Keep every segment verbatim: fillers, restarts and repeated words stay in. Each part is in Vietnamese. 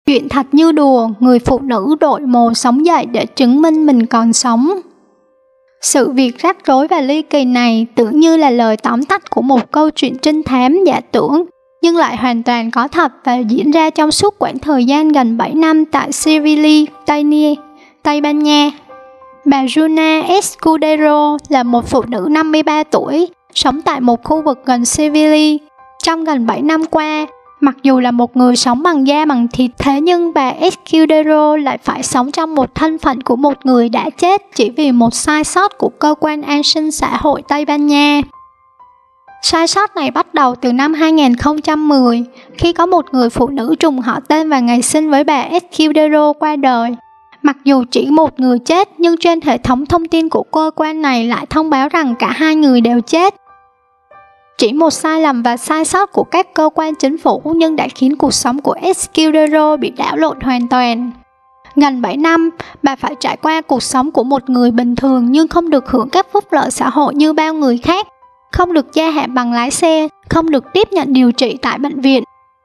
Chuyện thật như đùa, người phụ nữ đội mồ sống dậy để chứng minh mình còn sống. Sự việc rắc rối và ly kỳ này tưởng như là lời tóm tắt của một câu chuyện trinh thám giả tưởng, nhưng lại hoàn toàn có thật và diễn ra trong suốt quãng thời gian gần bảy năm tại Sevilla, Tây, Tây Ban Nha. Bà Juna Escudero là một phụ nữ năm mươi ba tuổi, sống tại một khu vực gần Sevilla. Trong gần bảy năm qua, mặc dù là một người sống bằng da bằng thịt, thế nhưng bà Escudero lại phải sống trong một thân phận của một người đã chết chỉ vì một sai sót của cơ quan an sinh xã hội Tây Ban Nha. Sai sót này bắt đầu từ năm hai nghìn không trăm mười, khi có một người phụ nữ trùng họ tên và ngày sinh với bà Escudero qua đời. Mặc dù chỉ một người chết, nhưng trên hệ thống thông tin của cơ quan này lại thông báo rằng cả hai người đều chết. Chỉ một sai lầm và sai sót của các cơ quan chính phủ nhưng đã khiến cuộc sống của Escudero bị đảo lộn hoàn toàn. Gần bảy năm, bà phải trải qua cuộc sống của một người bình thường nhưng không được hưởng các phúc lợi xã hội như bao người khác, không được gia hạn bằng lái xe, không được tiếp nhận điều trị tại bệnh viện.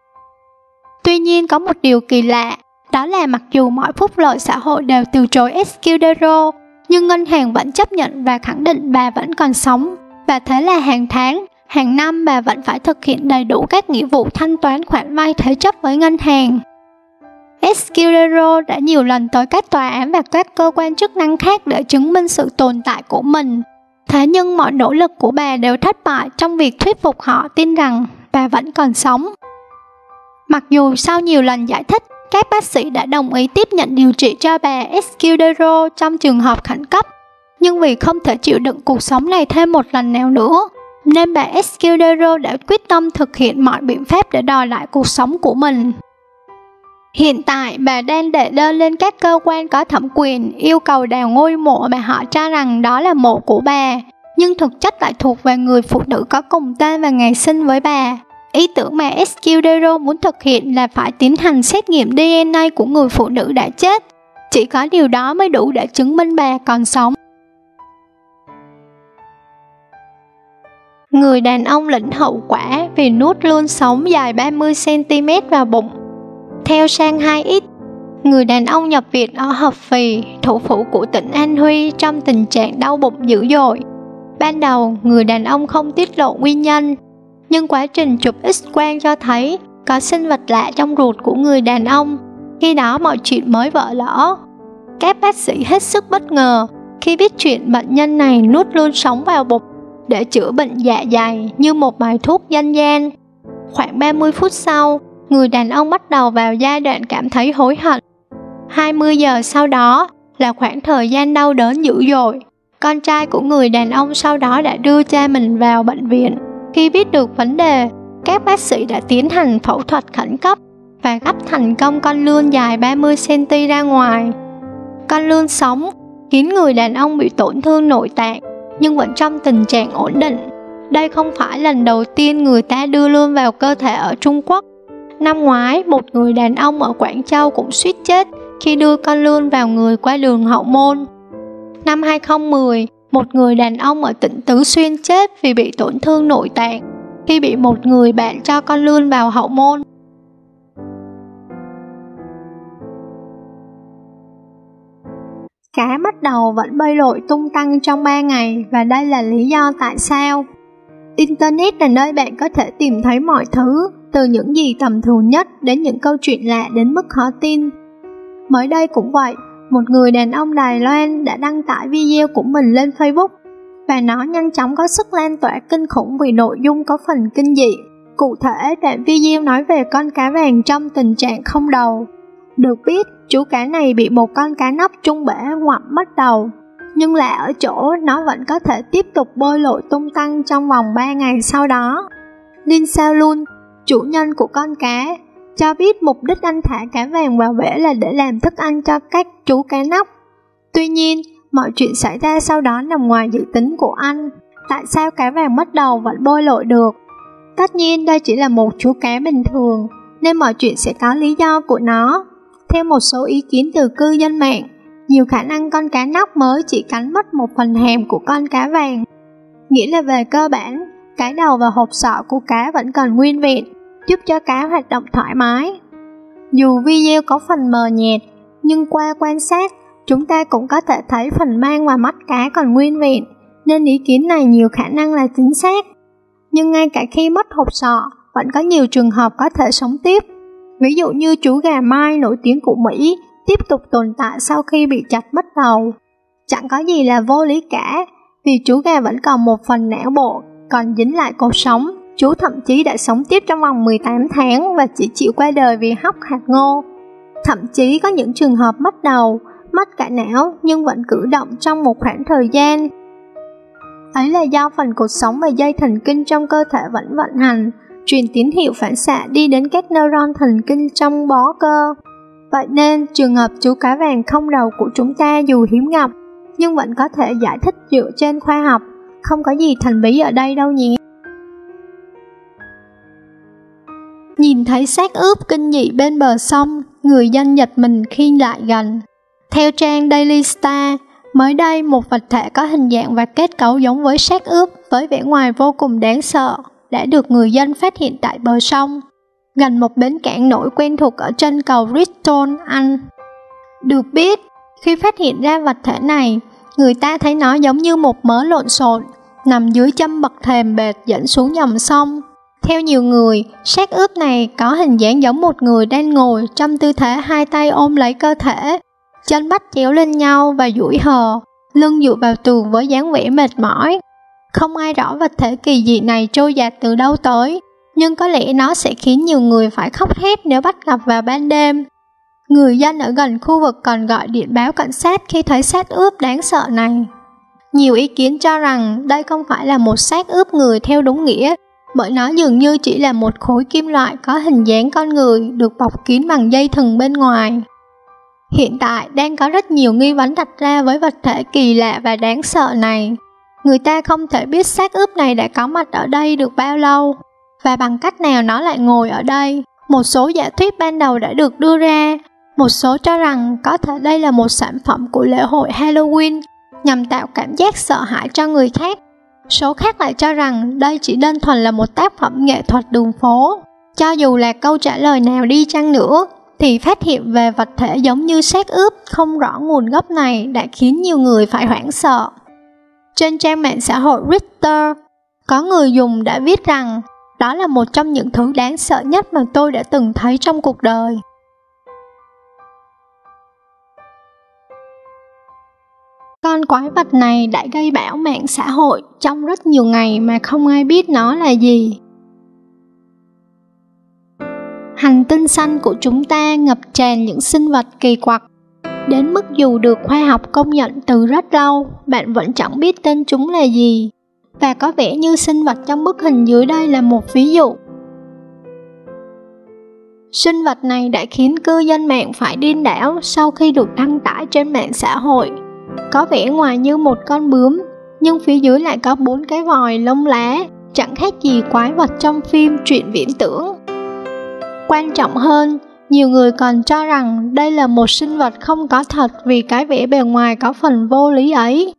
Tuy nhiên có một điều kỳ lạ, đó là mặc dù mọi phúc lợi xã hội đều từ chối Escudero, nhưng ngân hàng vẫn chấp nhận và khẳng định bà vẫn còn sống, và thế là hàng tháng, hàng năm bà vẫn phải thực hiện đầy đủ các nghĩa vụ thanh toán khoản vay thế chấp với ngân hàng. Escudero đã nhiều lần tới các tòa án và các cơ quan chức năng khác để chứng minh sự tồn tại của mình. Thế nhưng mọi nỗ lực của bà đều thất bại trong việc thuyết phục họ tin rằng bà vẫn còn sống. Mặc dù sau nhiều lần giải thích, các bác sĩ đã đồng ý tiếp nhận điều trị cho bà Escudero trong trường hợp khẩn cấp, nhưng vì không thể chịu đựng cuộc sống này thêm một lần nào nữa, nên bà Escudero đã quyết tâm thực hiện mọi biện pháp để đòi lại cuộc sống của mình. Hiện tại, bà đang đệ đơn lên các cơ quan có thẩm quyền yêu cầu đào ngôi mộ mà họ cho rằng đó là mộ của bà, nhưng thực chất lại thuộc về người phụ nữ có cùng tên và ngày sinh với bà. Ý tưởng mà Escudero muốn thực hiện là phải tiến hành xét nghiệm đê en a của người phụ nữ đã chết. Chỉ có điều đó mới đủ để chứng minh bà còn sống. Người đàn ông lĩnh hậu quả vì nuốt luôn sống dài ba mươi xăng ti mét vào bụng. Theo Shanghai X, người đàn ông nhập viện ở Hợp Phì, thủ phủ của tỉnh An Huy trong tình trạng đau bụng dữ dội. Ban đầu, người đàn ông không tiết lộ nguyên nhân, nhưng quá trình chụp X-quang cho thấy có sinh vật lạ trong ruột của người đàn ông. Khi đó mọi chuyện mới vỡ lỡ. Các bác sĩ hết sức bất ngờ khi biết chuyện bệnh nhân này nuốt luôn sống vào bụng để chữa bệnh dạ dày như một bài thuốc dân gian. Khoảng ba mươi phút sau, người đàn ông bắt đầu vào giai đoạn cảm thấy hối hận. hai mươi giờ sau đó là khoảng thời gian đau đớn dữ dội. Con trai của người đàn ông sau đó đã đưa cha mình vào bệnh viện. Khi biết được vấn đề, các bác sĩ đã tiến hành phẫu thuật khẩn cấp và gắp thành công con lươn dài ba mươi xăng ti mét ra ngoài. Con lươn sống khiến người đàn ông bị tổn thương nội tạng nhưng vẫn trong tình trạng ổn định. Đây không phải lần đầu tiên người ta đưa lươn vào cơ thể ở Trung Quốc. Năm ngoái, một người đàn ông ở Quảng Châu cũng suýt chết khi đưa con lươn vào người qua đường hậu môn. Năm hai không một không, một người đàn ông ở tỉnh Tứ Xuyên chết vì bị tổn thương nội tạng khi bị một người bạn cho con lươn vào hậu môn. Cá bắt đầu vẫn bơi lội tung tăng trong ba ngày, và đây là lý do tại sao. Internet là nơi bạn có thể tìm thấy mọi thứ, từ những gì tầm thường nhất đến những câu chuyện lạ đến mức khó tin. Mới đây cũng vậy, một người đàn ông Đài Loan đã đăng tải video của mình lên Facebook, và nó nhanh chóng có sức lan tỏa kinh khủng vì nội dung có phần kinh dị. Cụ thể, đoạn video nói về con cá vàng trong tình trạng không đầu. Được biết, chú cá này bị một con cá nóc trung bể ngoạm mất đầu, nhưng lạ ở chỗ nó vẫn có thể tiếp tục bơi lội tung tăng trong vòng ba ngày sau đó. Lin Sao Lun, chủ nhân của con cá, cho biết mục đích anh thả cá vàng vào bể là để làm thức ăn cho các chú cá nóc. Tuy nhiên, mọi chuyện xảy ra sau đó nằm ngoài dự tính của anh. Tại sao cá vàng mất đầu vẫn bơi lội được? Tất nhiên đây chỉ là một chú cá bình thường, nên mọi chuyện sẽ có lý do của nó. Theo một số ý kiến từ cư dân mạng, nhiều khả năng con cá nóc mới chỉ cắn mất một phần hàm của con cá vàng. Nghĩa là về cơ bản, cái đầu và hộp sọ của cá vẫn còn nguyên vẹn, giúp cho cá hoạt động thoải mái. Dù video có phần mờ nhạt, nhưng qua quan sát, chúng ta cũng có thể thấy phần mang và mắt cá còn nguyên vẹn, nên ý kiến này nhiều khả năng là chính xác. Nhưng ngay cả khi mất hộp sọ, vẫn có nhiều trường hợp có thể sống tiếp. Ví dụ như chú gà Mike nổi tiếng của Mỹ tiếp tục tồn tại sau khi bị chặt mất đầu. Chẳng có gì là vô lý cả, vì chú gà vẫn còn một phần não bộ còn dính lại cột sống. Chú thậm chí đã sống tiếp trong vòng mười tám tháng và chỉ chịu qua đời vì hóc hạt ngô. Thậm chí có những trường hợp mất đầu, mất cả não nhưng vẫn cử động trong một khoảng thời gian. Ấy là do phần cột sống và dây thần kinh trong cơ thể vẫn vận hành, truyền tín hiệu phản xạ đi đến các neuron thần kinh trong bó cơ. Vậy nên, trường hợp chú cá vàng không đầu của chúng ta dù hiếm gặp, nhưng vẫn có thể giải thích dựa trên khoa học, không có gì thần bí ở đây đâu nhỉ. Nhìn thấy xác ướp kinh dị bên bờ sông, người dân giật mình khi lại gần. Theo trang Daily Star, mới đây một vật thể có hình dạng và kết cấu giống với xác ướp với vẻ ngoài vô cùng đáng sợ đã được người dân phát hiện tại bờ sông, gần một bến cảng nổi quen thuộc ở chân cầu Bristol, Anh. Được biết, khi phát hiện ra vật thể này, người ta thấy nó giống như một mớ lộn xộn, nằm dưới chân bậc thềm bệt dẫn xuống dòng sông. Theo nhiều người, xác ướp này có hình dáng giống một người đang ngồi trong tư thế hai tay ôm lấy cơ thể, chân bắt chéo lên nhau và duỗi hờ, lưng dựa vào tường với dáng vẻ mệt mỏi. Không ai rõ vật thể kỳ dị này trôi dạt từ đâu tới, nhưng có lẽ nó sẽ khiến nhiều người phải khóc thét nếu bắt gặp vào ban đêm. Người dân ở gần khu vực còn gọi điện báo cảnh sát khi thấy xác ướp đáng sợ này. Nhiều ý kiến cho rằng đây không phải là một xác ướp người theo đúng nghĩa, bởi nó dường như chỉ là một khối kim loại có hình dáng con người được bọc kín bằng dây thừng bên ngoài. Hiện tại đang có rất nhiều nghi vấn đặt ra với vật thể kỳ lạ và đáng sợ này. Người ta không thể biết xác ướp này đã có mặt ở đây được bao lâu, và bằng cách nào nó lại ngồi ở đây. Một số giả thuyết ban đầu đã được đưa ra. Một số cho rằng có thể đây là một sản phẩm của lễ hội Halloween nhằm tạo cảm giác sợ hãi cho người khác. Số khác lại cho rằng đây chỉ đơn thuần là một tác phẩm nghệ thuật đường phố. Cho dù là câu trả lời nào đi chăng nữa, thì phát hiện về vật thể giống như xác ướp không rõ nguồn gốc này đã khiến nhiều người phải hoảng sợ. Trên trang mạng xã hội Twitter, có người dùng đã viết rằng đó là một trong những thứ đáng sợ nhất mà tôi đã từng thấy trong cuộc đời. Con quái vật này đã gây bão mạng xã hội trong rất nhiều ngày mà không ai biết nó là gì. Hành tinh xanh của chúng ta ngập tràn những sinh vật kỳ quặc, đến mức dù được khoa học công nhận từ rất lâu, bạn vẫn chẳng biết tên chúng là gì. Và có vẻ như sinh vật trong bức hình dưới đây là một ví dụ. Sinh vật này đã khiến cư dân mạng phải điên đảo sau khi được đăng tải trên mạng xã hội. Có vẻ ngoài như một con bướm, nhưng phía dưới lại có bốn cái vòi lông lá, chẳng khác gì quái vật trong phim truyện viễn tưởng. Quan trọng hơn, nhiều người còn cho rằng đây là một sinh vật không có thật vì cái vẻ bề ngoài có phần vô lý ấy.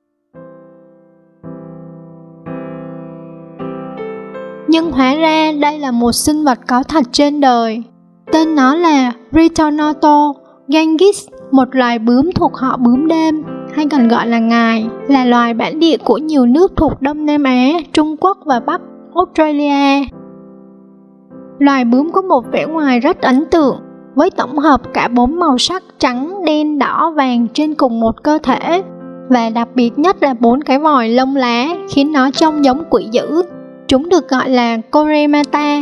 Nhưng hóa ra đây là một sinh vật có thật trên đời. Tên nó là Rhinoto gangis, một loài bướm thuộc họ bướm đêm, hay còn gọi là ngài, là loài bản địa của nhiều nước thuộc Đông Nam Á, Trung Quốc và Bắc Australia. Loài bướm có một vẻ ngoài rất ấn tượng, với tổng hợp cả bốn màu sắc trắng, đen, đỏ, vàng trên cùng một cơ thể, và đặc biệt nhất là bốn cái vòi lông lá khiến nó trông giống quỷ dữ. Chúng được gọi là Koremata.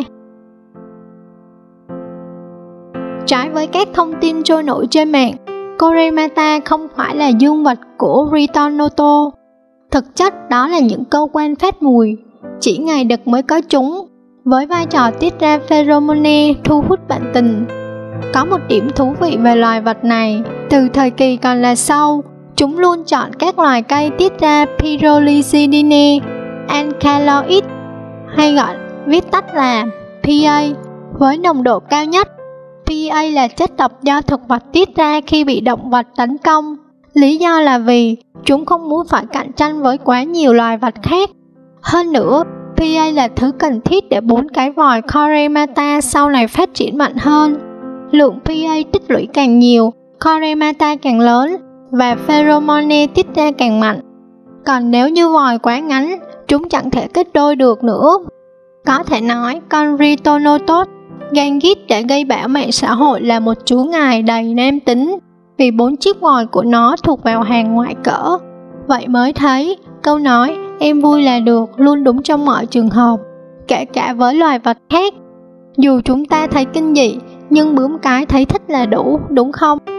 Trái với các thông tin trôi nổi trên mạng, Koremata không phải là dương vật của Rhinoto. Thực chất đó là những cơ quan phát mùi, chỉ ngày đực mới có chúng, với vai trò tiết ra pheromone thu hút bạn tình. Có một điểm thú vị về loài vật này, từ thời kỳ còn là sâu, chúng luôn chọn các loài cây tiết ra pyrrolizidine alkaloid, hay gọi viết tắt là pê a, với nồng độ cao nhất. pê a là chất độc do thực vật tiết ra khi bị động vật tấn công. Lý do là vì chúng không muốn phải cạnh tranh với quá nhiều loài vật khác. Hơn nữa, pê a là thứ cần thiết để bốn cái vòi Koremata sau này phát triển mạnh hơn. lượng pê a tích lũy càng nhiều, Koremata càng lớn và pheromone tiết ra càng mạnh. Còn nếu như vòi quá ngắn, chúng chẳng thể kết đôi được nữa. Có thể nói, con Rhinototos Ganges đã gây bão mạng xã hội là một chú ngài đầy nam tính, vì bốn chiếc vòi của nó thuộc vào hàng ngoại cỡ. Vậy mới thấy, câu nói em vui là được luôn đúng trong mọi trường hợp, kể cả với loài vật khác. Dù chúng ta thấy kinh dị, nhưng bướm cái thấy thích là đủ, đúng không?